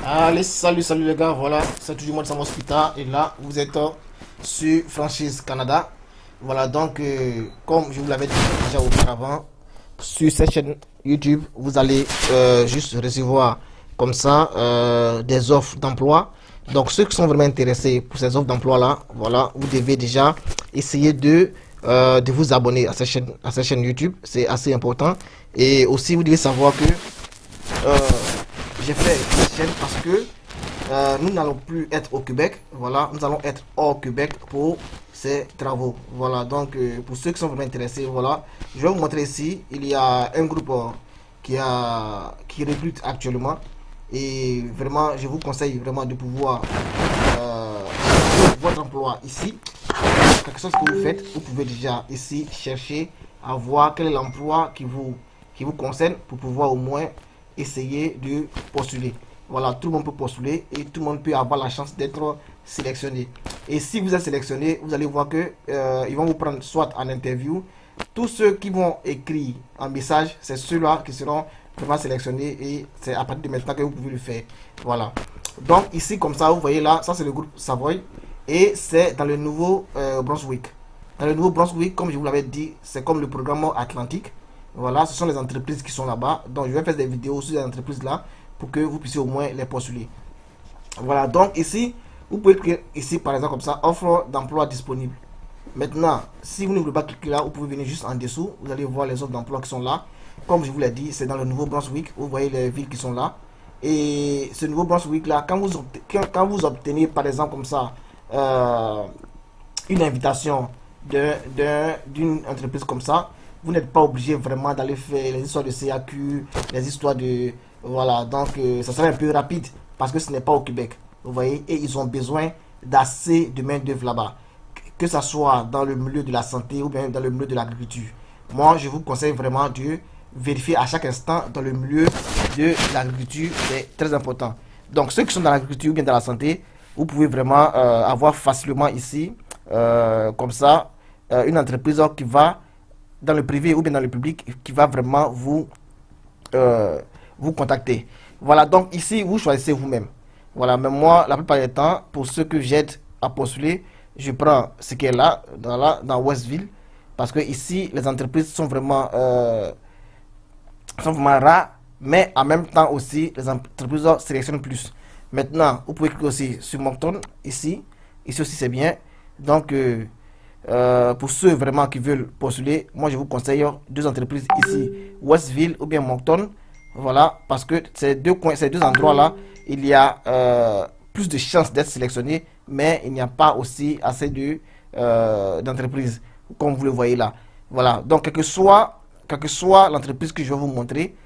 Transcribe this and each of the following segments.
Allez, salut les gars, voilà, c'est toujours moi de Samos Pita et là, vous êtes sur Franchise Canada. Voilà, donc, comme je vous l'avais dit déjà auparavant, sur cette chaîne YouTube, vous allez juste recevoir comme ça des offres d'emploi. Donc, ceux qui sont vraiment intéressés pour ces offres d'emploi là, voilà, vous devez déjà essayer de vous abonner à cette chaîne YouTube, c'est assez important. Et aussi, vous devez savoir que j'ai fait cette chaîne parce que nous n'allons plus être au Québec. Voilà, nous allons être hors Québec pour ces travaux. Voilà, donc pour ceux qui sont vraiment intéressés, voilà, je vais vous montrer ici. Il y a un groupe qui recrute actuellement et vraiment, je vous conseille vraiment de pouvoir votre emploi ici. Quelque chose que vous faites, vous pouvez déjà ici chercher à voir quel est l'emploi qui vous concerne pour pouvoir au moins essayer de postuler. Voilà, tout le monde peut postuler et tout le monde peut avoir la chance d'être sélectionné. Et si vous êtes sélectionné, vous allez voir que ils vont vous prendre soit en interview. Tous ceux qui vont écrire un message, c'est ceux-là qui seront vraiment sélectionnés et c'est à partir de maintenant que vous pouvez le faire. Voilà. Donc ici comme ça, vous voyez là, ça c'est le groupe Savoy et c'est dans le nouveau Brunswick. Dans le nouveau Brunswick, comme je vous l'avais dit, c'est comme le programme Atlantique. Voilà, ce sont les entreprises qui sont là-bas. Donc, je vais faire des vidéos sur les entreprises là pour que vous puissiez au moins les postuler. Voilà, donc ici, vous pouvez cliquer ici par exemple comme ça, offre d'emploi disponible. Maintenant, si vous ne voulez pas cliquer là, vous pouvez venir juste en dessous. Vous allez voir les offres d'emploi qui sont là. Comme je vous l'ai dit, c'est dans le nouveau Brunswick. Vous voyez les villes qui sont là. Et ce nouveau Brunswick là, quand vous obtenez par exemple comme ça une invitation d'une entreprise comme ça, vous n'êtes pas obligé vraiment d'aller faire les histoires de CAQ, les histoires de... Voilà, donc ça sera un peu rapide parce que ce n'est pas au Québec. Vous voyez, et ils ont besoin d'assez de main-d'œuvre là-bas. Que ce soit dans le milieu de la santé ou bien dans le milieu de l'agriculture. Moi, je vous conseille vraiment de vérifier à chaque instant dans le milieu de l'agriculture. C'est très important. Donc, ceux qui sont dans l'agriculture ou bien dans la santé, vous pouvez vraiment avoir facilement ici, comme ça, une entreprise qui va dans le privé ou bien dans le public qui va vraiment vous contacter. Voilà, donc ici vous choisissez vous-même. Voilà, mais moi la plupart du temps, pour ceux que j'aide à postuler, je prends ce qui est là dans Westville parce que ici les entreprises sont vraiment rares, mais en même temps aussi les entreprises sélectionnent plus. Maintenant vous pouvez cliquer aussi sur Moncton ici aussi c'est bien. Donc pour ceux vraiment qui veulent postuler, moi je vous conseille deux entreprises ici, Westville ou bien Moncton. Voilà, parce que ces deux endroits là, il y a plus de chances d'être sélectionné, mais il n'y a pas aussi assez de d'entreprises, comme vous le voyez là. Voilà, donc quelle que soit l'entreprise que je vais vous montrer,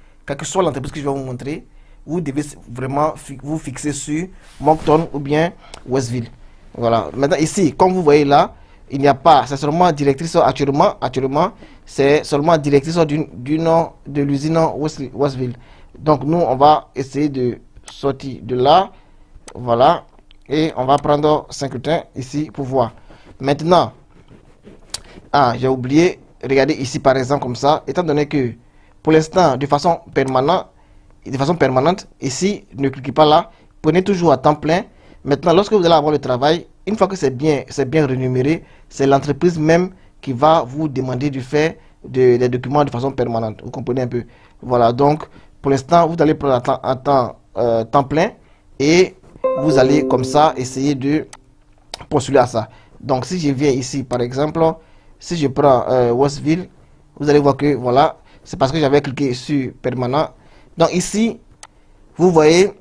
vous devez vraiment vous fixer sur Moncton ou bien Westville. Voilà, maintenant ici, comme vous voyez là, il n'y a pas, c'est seulement directrice actuellement, c'est seulement directrice de l'usine Westville. Donc nous, on va essayer de sortir de là, voilà, et on va prendre Saint-Quentin ici pour voir. Maintenant, j'ai oublié, regardez ici par exemple comme ça, étant donné que pour l'instant, de façon permanente, ici, ne cliquez pas là, prenez toujours à temps plein. Maintenant, lorsque vous allez avoir le travail, une fois que c'est bien rémunéré, c'est l'entreprise même qui va vous demander de faire des documents de façon permanente. Vous comprenez un peu? Voilà, donc pour l'instant, vous allez prendre un temps plein et vous allez comme ça essayer de postuler à ça. Donc si je viens ici, par exemple, si je prends Westville, vous allez voir que voilà, c'est parce que j'avais cliqué sur permanent. Donc ici, vous voyez,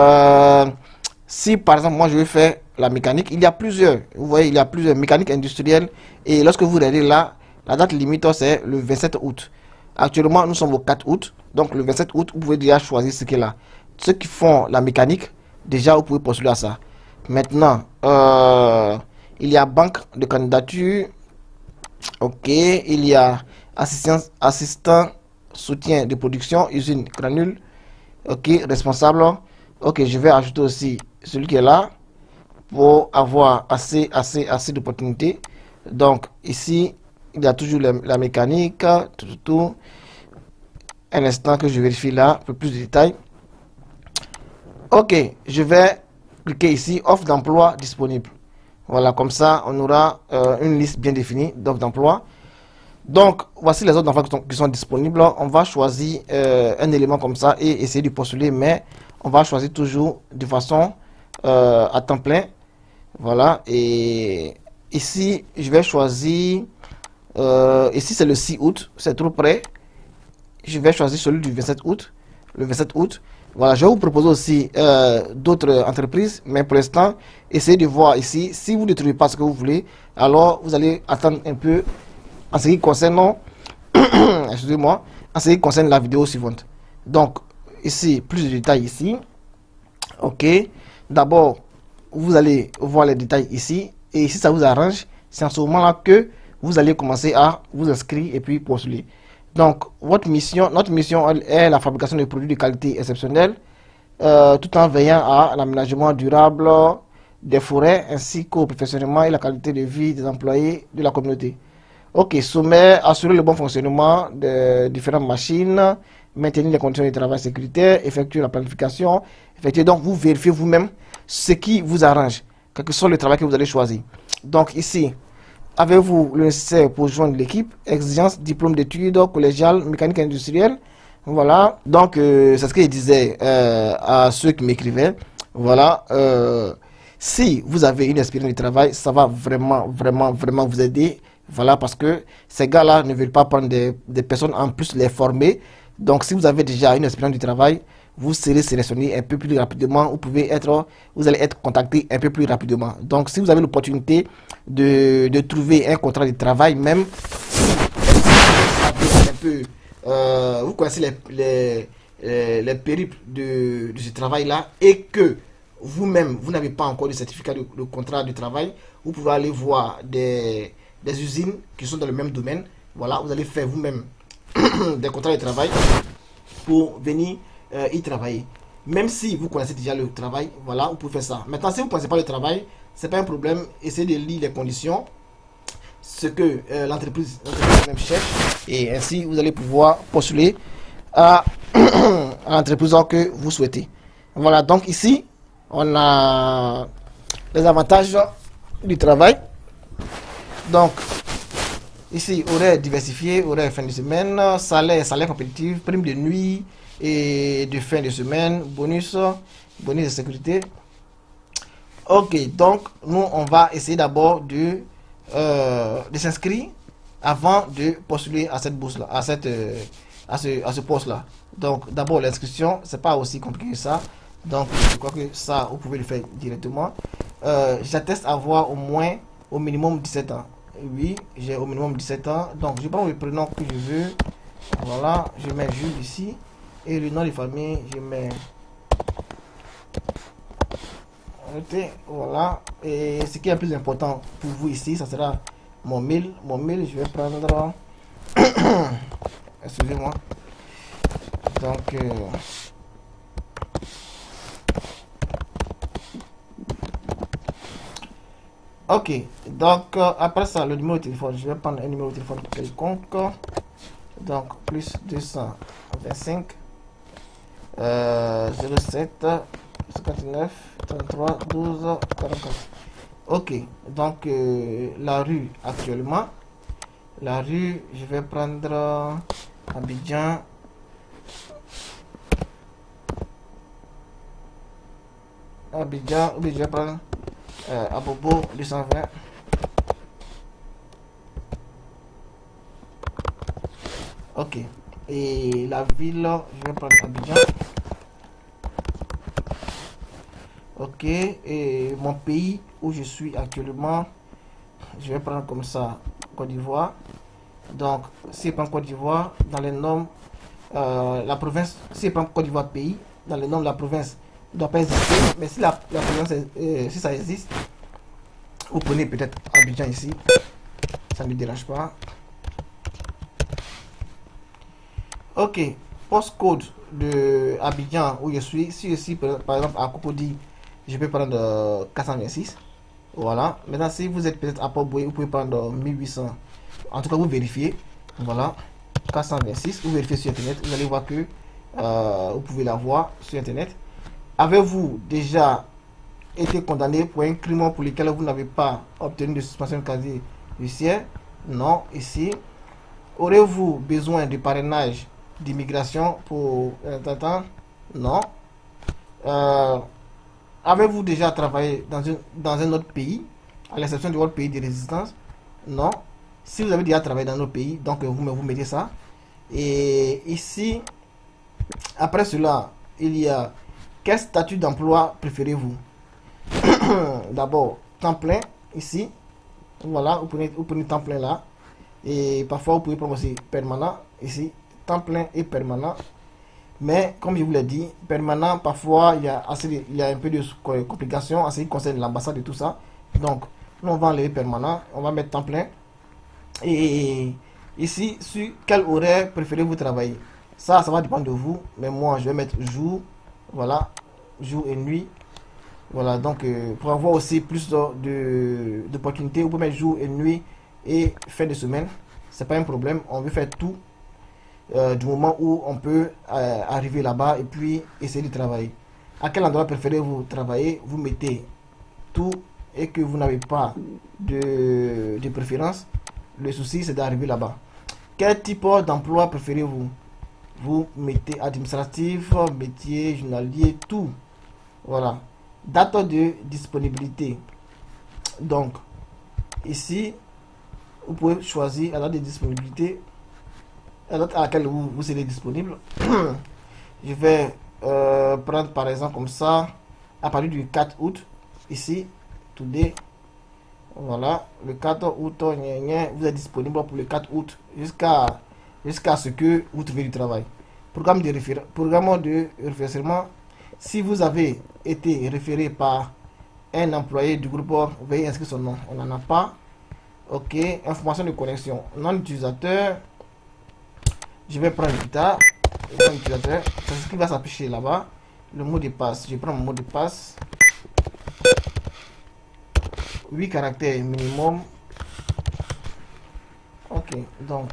si par exemple moi je veux faire la mécanique, il y a plusieurs, vous voyez, il y a plusieurs mécaniques industrielles et lorsque vous regardez là, la date limite c'est le 27 août. Actuellement nous sommes au 4 août, donc le 27 août vous pouvez déjà choisir ce qui est là. Ceux qui font la mécanique, déjà vous pouvez postuler à ça. Maintenant, il y a banque de candidature, ok, il y a assistant soutien de production, usine granule, ok, responsable, ok, je vais ajouter aussi celui qui est là pour avoir assez d'opportunités. Donc ici il y a toujours la mécanique, tout. Un instant que je vérifie là pour plus de détails. Ok, je vais cliquer ici, offre d'emploi disponible. Voilà, comme ça, on aura une liste bien définie d'offres d'emploi. Donc, voici les offres d'emploi qui sont disponibles. On va choisir un élément comme ça et essayer de postuler, mais on va choisir toujours de façon à temps plein. Voilà, et ici, je vais choisir, ici c'est le 6 août, c'est trop près. Je vais choisir celui du 27 août, le 27 août. Voilà, je vais vous proposer aussi d'autres entreprises, mais pour l'instant, essayez de voir ici. Si vous ne trouvez pas ce que vous voulez, alors vous allez attendre un peu en ce qui concerne, excusez-moi, en ce qui concerne la vidéo suivante. Donc, ici, plus de détails ici. Ok, d'abord, vous allez voir les détails ici. Et si ça vous arrange, c'est en ce moment-là que vous allez commencer à vous inscrire et puis postuler. Donc, notre mission est la fabrication de produits de qualité exceptionnelle, tout en veillant à l'aménagement durable des forêts, ainsi qu'au perfectionnement et la qualité de vie des employés de la communauté. Ok, sommet, assurer le bon fonctionnement des différentes machines, maintenir les conditions de travail sécuritaires, effectuer la planification, donc vous vérifiez vous-même ce qui vous arrange, quel que soit le travail que vous allez choisir. Donc ici, avez-vous le nécessaire pour joindre l'équipe? Exigence, diplôme d'études collégiales, mécanique industrielle. Voilà. Donc, c'est ce que je disais à ceux qui m'écrivaient. Voilà. Si vous avez une expérience de travail, ça va vraiment vous aider. Voilà, parce que ces gars-là ne veulent pas prendre des personnes en plus les former. Donc, si vous avez déjà une expérience de travail, vous serez sélectionné un peu plus rapidement. Vous allez être contacté un peu plus rapidement. Donc, si vous avez l'opportunité de trouver un contrat de travail, même un peu, vous connaissez les périples de ce travail-là et que vous-même, vous n'avez pas encore de certificat de contrat de travail, vous pouvez aller voir des usines qui sont dans le même domaine. Voilà, vous allez faire vous-même des contrats de travail pour venir y travailler. Même si vous connaissez déjà le travail, voilà, vous pouvez faire ça. Maintenant, si vous ne connaissez pas le travail, c'est pas un problème. Essayez de lire les conditions, ce que l'entreprise même cherche, et ainsi vous allez pouvoir postuler à l'entreprise que vous souhaitez. Voilà, donc ici, on a les avantages du travail. Donc, ici, horaire diversifié, horaire fin de semaine, salaire compétitif, prime de nuit et de fin de semaine, bonus de sécurité. Ok, donc nous on va essayer d'abord de s'inscrire avant de postuler à cette bourse là, à ce poste là. Donc d'abord l'inscription, c'est pas aussi compliqué que ça. Donc je crois que ça vous pouvez le faire directement. J'atteste avoir au minimum 17 ans. Oui, j'ai au minimum 17 ans. Donc je prends le prénom que je veux. Voilà, je mets Jules ici. Et le nom de famille, je mets. Voilà. Et ce qui est le plus important pour vous ici, ça sera mon mail. Mon mail, je vais prendre. Excusez-moi. Donc. Ok, donc après ça, le numéro de téléphone, je vais prendre un numéro de téléphone quelconque. Donc, plus 225 07 59 33 12 44. Ok, donc la rue actuellement, la rue, je vais prendre Abidjan. Abidjan, ou bien je vais prendre Abobo 220. Ok, et la ville, je vais prendre Abidjan. Ok, et mon pays où je suis actuellement, je vais prendre comme ça Côte d'Ivoire. Donc, si je prends Côte d'Ivoire, dans les noms, la province, si je prends Côte d'Ivoire pays, dans les noms de la province, ne doit pas exister. Mais si la province, si ça existe, vous prenez peut-être Abidjan ici, ça ne me dérange pas. Ok, postcode de Abidjan où je suis, si je suis par exemple à Cocody, je peux prendre 426. Voilà, maintenant si vous êtes peut-être à Port-Boué, vous pouvez prendre 1800. En tout cas, vous vérifiez. Voilà, 426, vous vérifiez sur internet, vous allez voir que vous pouvez la voir sur internet. Avez-vous déjà été condamné pour un crime pour lequel vous n'avez pas obtenu de suspension de casier judiciaire? Non. Ici, aurez-vous besoin de parrainage d'immigration pour un temps? Non. Avez-vous déjà travaillé dans un autre pays, à l'exception de votre pays de résidence? Non. Si vous avez déjà travaillé dans notre pays, donc vous mettez ça. Et ici, après cela, il y a quel statut d'emploi préférez-vous? D'abord, temps plein, ici. Voilà, vous prenez temps plein là. Et parfois, vous pouvez prendre aussi permanent, ici. Temps plein et permanent. Mais, comme je vous l'ai dit, permanent, parfois, il y a un peu de complications en ce qui concerne l'ambassade et tout ça. Donc, nous, on va enlever permanent. On va mettre temps plein. Et ici, sur quel horaire préférez-vous travailler? Ça va dépendre de vous. Mais moi, je vais mettre jour. Voilà, jour et nuit. Voilà, donc pour avoir aussi plus d'opportunités, vous pouvez mettre jour et nuit et fin de semaine. C'est pas un problème. On veut faire tout du moment où on peut arriver là-bas et puis essayer de travailler. À quel endroit préférez-vous travailler? Vous mettez tout et que vous n'avez pas de préférence. Le souci, c'est d'arriver là-bas. Quel type d'emploi préférez-vous? Vous mettez administratif, métier, journalier, tout. Voilà. Date de disponibilité. Donc, ici, vous pouvez choisir la date de disponibilité, la date à laquelle vous serez disponible. Je vais prendre par exemple comme ça, à partir du 4 août, ici, today. Voilà, le 4 août, vous êtes disponible pour le 4 août jusqu'à ce que vous trouviez du travail. Programme de référencement. Si vous avez été référé par un employé du groupe, veuillez inscrire son nom. On n'en a pas. Ok, information de connexion. Non utilisateur. Je vais prendre guitare. Non utilisateur. C'est ce qui va s'afficher là-bas. Le mot de passe. Je prends mon mot de passe. 8 caractères minimum. Ok, donc.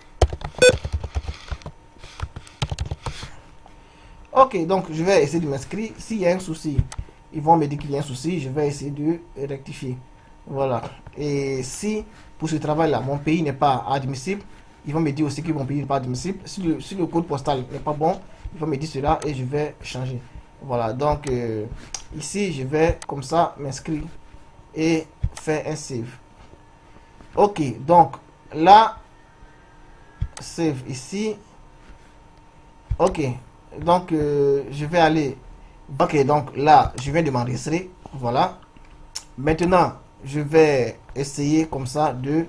Ok, donc je vais essayer de m'inscrire. S'il y a un souci, ils vont me dire qu'il y a un souci. Je vais essayer de rectifier. Voilà. Et si pour ce travail-là, mon pays n'est pas admissible, ils vont me dire aussi que mon pays n'est pas admissible. Si le code postal n'est pas bon, ils vont me dire cela et je vais changer. Voilà. Donc, ici, je vais comme ça m'inscrire et faire un save. Ok. Donc, là, save ici. Ok. Donc, je vais aller. Ok, donc là, je viens de m'enregistrer. Voilà. Maintenant, je vais essayer comme ça de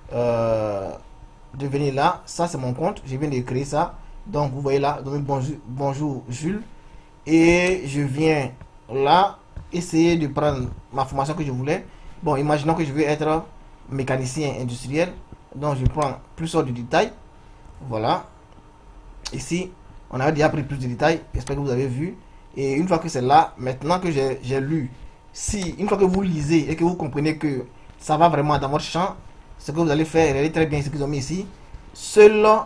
venir là. Ça, c'est mon compte. Je viens de créer ça. Donc, vous voyez là. Donc, bonjour Jules. Et je viens là essayer de prendre ma formation que je voulais. Bon, imaginons que je veux être mécanicien industriel. Donc, je prends plus de détails. Voilà. Ici. On a déjà pris plus de détails, j'espère que vous avez vu. Et une fois que c'est là, maintenant que j'ai lu, une fois que vous lisez et que vous comprenez que ça va vraiment dans votre champ, ce que vous allez faire, regardez très bien ce qu'ils ont mis ici. Seules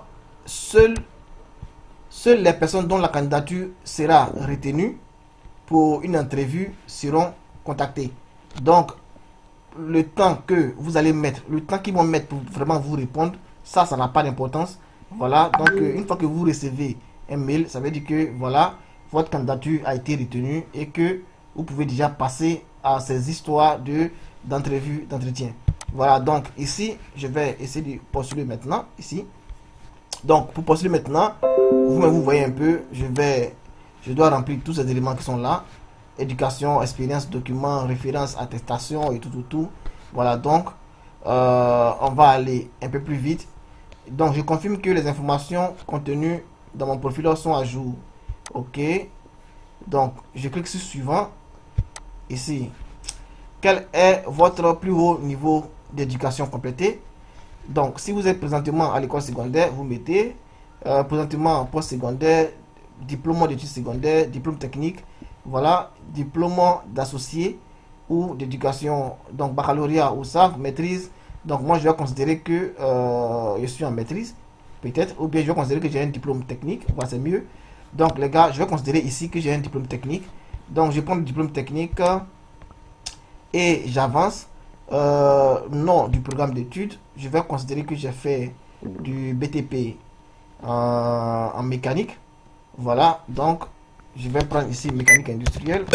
les personnes dont la candidature sera retenue pour une entrevue seront contactées. Donc, le temps que vous allez mettre, le temps qu'ils vont mettre pour vraiment vous répondre, ça n'a pas d'importance. Voilà, donc une fois que vous recevez un mail, ça veut dire que voilà, votre candidature a été retenue et que vous pouvez déjà passer à ces histoires d'entrevue, d'entretien. Voilà, donc ici, je vais essayer de postuler maintenant, ici. Donc, pour postuler maintenant, vous voyez un peu, je dois remplir tous ces éléments qui sont là. Éducation, expérience, documents, références, attestation et tout. Voilà, donc, on va aller un peu plus vite. Donc, je confirme que les informations contenues dans mon profil sont à jour. Ok. Donc, je clique sur suivant. Ici. Quel est votre plus haut niveau d'éducation complété? Donc, si vous êtes présentement à l'école secondaire, vous mettez présentement post-secondaire, diplôme d'études secondaires, diplôme technique, voilà, diplôme d'associé ou d'éducation, donc baccalauréat ou ça, maîtrise. Donc, moi, je vais considérer que je suis en maîtrise. Peut-être, ou bien je vais considérer que j'ai un diplôme technique, voilà, c'est mieux. Donc les gars, je vais considérer ici que j'ai un diplôme technique. Donc, je prends le diplôme technique et j'avance. Nom du programme d'études, je vais considérer que j'ai fait du BTP en mécanique. Voilà, donc je vais prendre ici mécanique industrielle.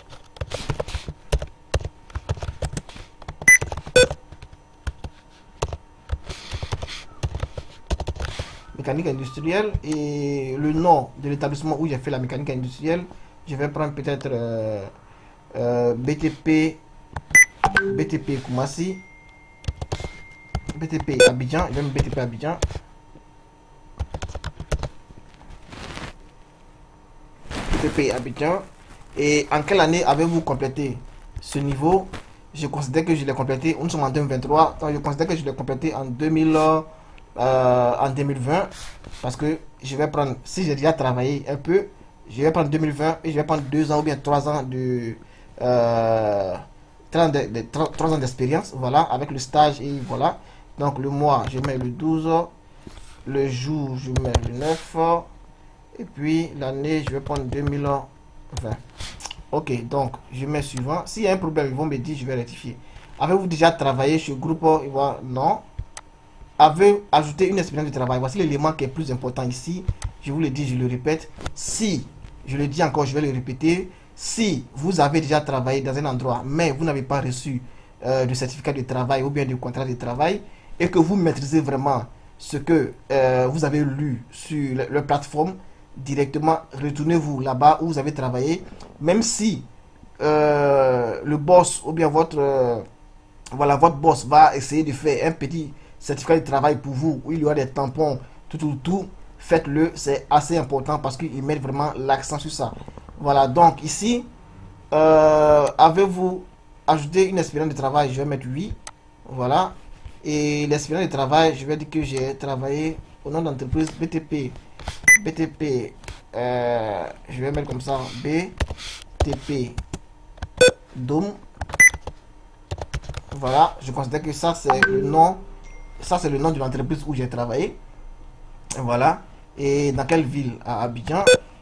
Mécanique industrielle, et le nom de l'établissement où j'ai fait la mécanique industrielle, je vais prendre peut-être BTP Koumassi, BTP Abidjan, je vais mettre BTP Abidjan. BTP Abidjan. Et en quelle année avez-vous complété ce niveau? Je considère que je l'ai complété, nous sommes en 2023, donc je considère que je l'ai complété en 2020, parce que je vais prendre, si j'ai déjà travaillé un peu, je vais prendre 2020 et je vais prendre 2 ans ou bien 3 ans de 3 ans d'expérience, voilà, avec le stage, et voilà. Donc le mois, je mets le 12, le jour, je mets le 9, et puis l'année, je vais prendre 2020. Ok, donc je mets suivant. S'il y a un problème, ils vont me dire, je vais rectifier. Avez-vous déjà travaillé sur groupe? Non. Avez ajouté une expérience de travail? Voici l'élément qui est plus important ici. Je vous le dis, je le répète. Si, je le dis encore, je vais le répéter. Si vous avez déjà travaillé dans un endroit, mais vous n'avez pas reçu de certificat de travail ou bien de contrat de travail, et que vous maîtrisez vraiment ce que vous avez lu sur la plateforme, directement retournez-vous là-bas où vous avez travaillé, même si le boss ou bien votre boss va essayer de faire un petit certificat de travail pour vous, où il y aura des tampons, tout, faites-le, c'est assez important parce qu'il met vraiment l'accent sur ça. Voilà, donc ici, avez-vous ajouté une expérience de travail? Je vais mettre oui, voilà. Et l'expérience de travail, je vais dire que j'ai travaillé au nom d'entreprise BTP, je vais mettre comme ça, BTP Dom. Voilà, je considère que ça c'est le nom, de l'entreprise où j'ai travaillé. Voilà. Et dans quelle ville? À Abidjan.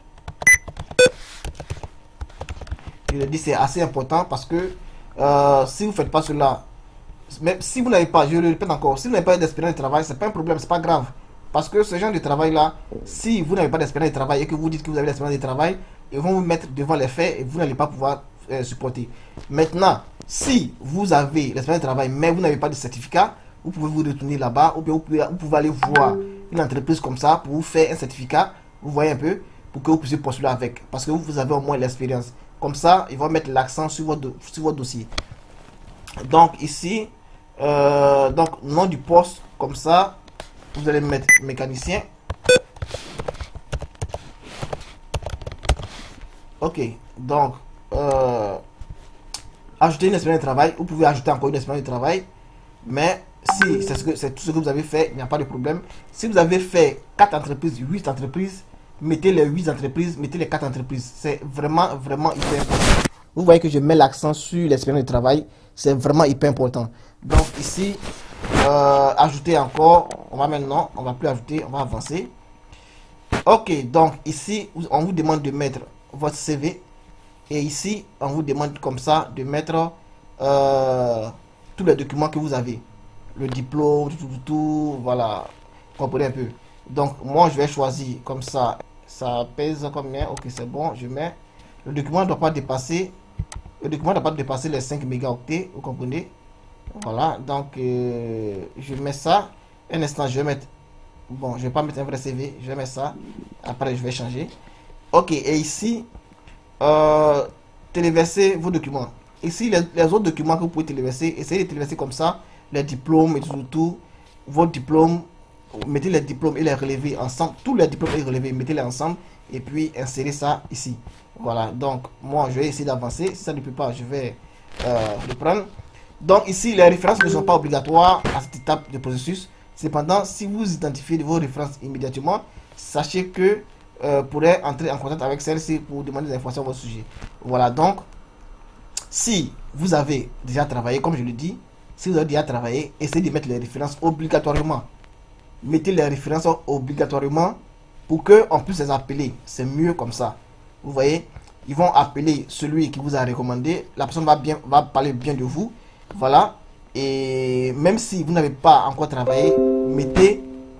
Je le dis, c'est assez important parce que si vous faites pas cela, même si vous n'avez pas, je le répète encore, si vous n'avez pas d'expérience de travail, c'est pas un problème, c'est pas grave. Parce que ce genre de travail là, si vous n'avez pas d'expérience de travail et que vous dites que vous avez l'expérience de travail, ils vont vous mettre devant les faits et vous n'allez pas pouvoir supporter. Maintenant, si vous avez l'expérience de travail mais vous n'avez pas de certificat, vous pouvez vous retourner là-bas ou bien vous pouvez aller voir une entreprise comme ça pour vous faire un certificat, vous voyez un peu, pour que vous puissiez postuler avec. Parce que vous avez au moins l'expérience. Comme ça, ils vont mettre l'accent sur votre dossier. Donc ici, donc nom du poste, comme ça, vous allez mettre mécanicien. Ok, donc ajouter une expérience de travail. Vous pouvez ajouter encore une expérience de travail, mais si c'est tout ce que vous avez fait, il n'y a pas de problème. Si vous avez fait 4 entreprises, 8 entreprises, mettez les 8 entreprises, mettez les 4 entreprises. C'est vraiment hyper important. Vous voyez que je mets l'accent sur l'expérience de travail. C'est vraiment hyper important. Donc ici, ajouter encore. On va plus ajouter, on va avancer. Ok, donc ici, on vous demande de mettre votre CV. Et ici, on vous demande comme ça de mettre tous les documents que vous avez. Le diplôme, tout, voilà. Comprenez un peu. Donc, moi, je vais choisir comme ça. Ça pèse combien? Ok, c'est bon, je mets. Le document ne doit pas dépasser. Le document ne doit pas dépasser les 5 mégaoctets, vous comprenez? Voilà, donc je mets ça. Un instant, je vais mettre. Bon, je vais pas mettre un vrai CV, je vais mettre ça. Après, je vais changer. Ok, et ici, téléverser vos documents. Ici, les autres documents que vous pouvez téléverser, essayez de téléverser comme ça. Les diplômes et tout, vos diplômes, mettez les diplômes et les relevés ensemble. Tous les diplômes et relevés, mettez-les ensemble. Et puis, insérez ça ici. Voilà, donc moi, je vais essayer d'avancer. Si ça ne peut pas, je vais reprendre. Donc ici, les références ne sont pas obligatoires à cette étape de processus. Cependant, si vous identifiez vos références immédiatement, sachez que pourrez entrer en contact avec celle-ci pour demander des informations à votre sujet. Voilà, donc, si vous avez déjà travaillé, comme je le dis, si vous avez déjà travaillé, essayez de mettre les références obligatoirement. Mettez les références obligatoirement pour qu'on puisse les appeler. C'est mieux comme ça. Vous voyez, ils vont appeler celui qui vous a recommandé. La personne va parler bien de vous. Voilà. Et même si vous n'avez pas encore travaillé, mettez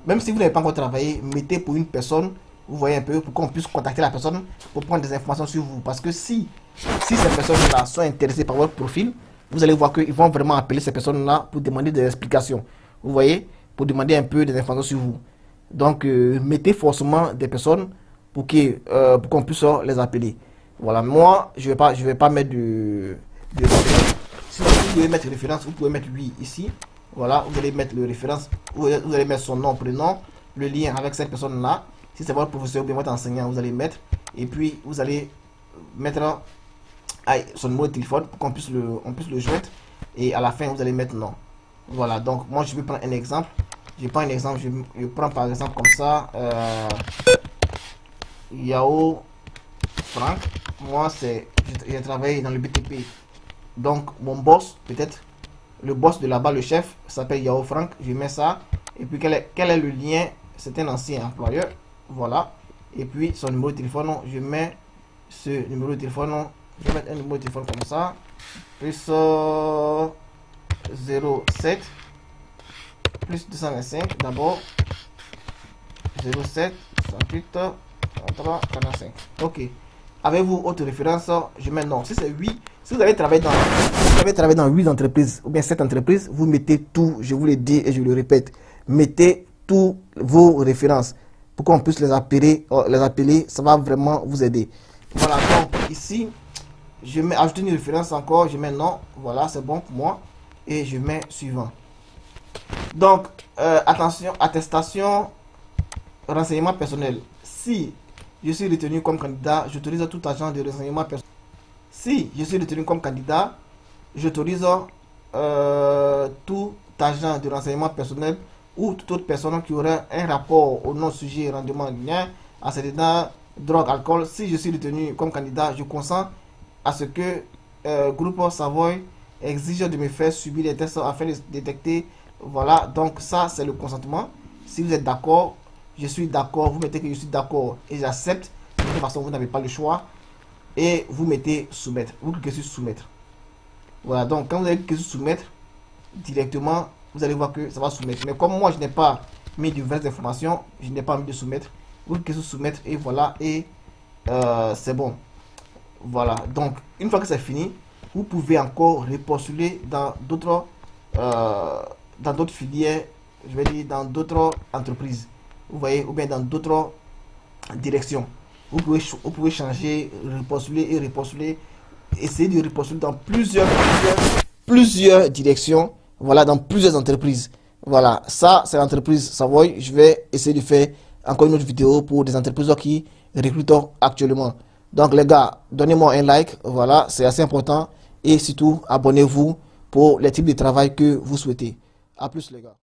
pour une personne, vous voyez un peu, pour qu'on puisse contacter la personne pour prendre des informations sur vous. Parce que si ces personnes-là sont intéressées par votre profil, vous allez voir qu'ils vont vraiment appeler ces personnes-là pour demander des explications. Vous voyez, pour demander un peu des informations sur vous. Donc, mettez forcément des personnes pour qu'on puisse les appeler. Voilà, moi, je vais pas mettre de référence. Si vous devez mettre référence, vous pouvez mettre lui ici. Voilà, vous allez mettre le référence, vous allez mettre son nom, prénom, le lien avec cette personne-là. Si c'est votre professeur ou bien votre enseignant, vous allez mettre. Et puis, vous allez mettre son numéro de téléphone pour qu'on puisse le joindre. Et à la fin, vous allez mettre non. Voilà, donc moi, je vais prendre un exemple. Je prends par exemple comme ça. Yao Franck. Moi, j'ai travaillé dans le BTP. Donc, mon boss, peut-être, le boss de là-bas, le chef, s'appelle Yao Franck. Je mets ça. Et puis, quel est le lien? C'est un ancien employeur. Voilà. Et puis, son numéro de téléphone, je mets ce numéro de téléphone. Je vais mettre un numéro de téléphone comme ça. Plus 07. Plus 225. D'abord. 07. 68. 33. 45. Ok. Avez-vous autre référence? Je mets non. Si c'est oui. Si vous avez travaillé dans 8 entreprises ou bien 7 entreprises, vous mettez tout, je vous le dis et je le répète, mettez tous vos références pour qu'on puisse les appeler, ça va vraiment vous aider. Voilà, donc ici, je mets ajouter une référence encore, je mets non, voilà, c'est bon pour moi, et je mets suivant. Donc, attention, attestation, renseignement personnel. Si je suis retenu comme candidat, j'autorise tout agent de renseignement personnel. Si je suis retenu comme candidat, j'autorise tout agent de renseignement personnel ou toute autre personne qui aurait un rapport au non-sujet rendement lien, accident, drogue, alcool. Si je suis retenu comme candidat, je consens à ce que Groupe Savoy exige de me faire subir des tests afin de détecter. Voilà, donc ça c'est le consentement. Si vous êtes d'accord, je suis d'accord, vous mettez que je suis d'accord et j'accepte. De toute façon, vous n'avez pas le choix. Et vous mettez soumettre. Vous cliquez sur soumettre. Voilà, donc quand vous allez cliquer sur soumettre, directement, vous allez voir que ça va soumettre. Mais comme moi, je n'ai pas mis de vraies informations, je n'ai pas mis de soumettre. Vous cliquez sur soumettre et voilà, et c'est bon. Voilà, donc une fois que c'est fini, vous pouvez encore repostuler dans d'autres filières, je vais dire dans d'autres entreprises. Vous voyez, ou bien dans d'autres directions. Vous pouvez changer, repostuler et repostuler. Essayer de repostuler dans plusieurs directions. Voilà, dans plusieurs entreprises. Voilà, ça c'est l'entreprise Savoy. Je vais essayer de faire encore une autre vidéo pour des entreprises qui recrutent actuellement. Donc les gars, donnez-moi un like. Voilà, c'est assez important. Et surtout, abonnez-vous pour les types de travail que vous souhaitez. A plus les gars.